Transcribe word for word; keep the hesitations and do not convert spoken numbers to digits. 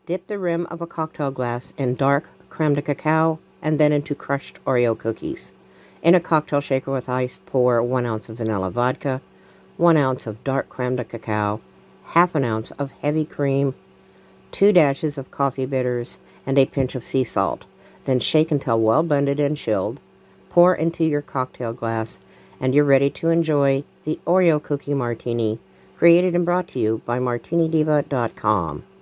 Dip the rim of a cocktail glass in dark creme de cacao and then into crushed Oreo cookies. In a cocktail shaker with ice, pour one ounce of vanilla vodka, one ounce of dark creme de cacao, half an ounce of heavy cream, two dashes of coffee bitters, and a pinch of sea salt. Then shake until well blended and chilled. Pour into your cocktail glass, and you're ready to enjoy the Oreo Cookie Martini, created and brought to you by Martini Diva dot com.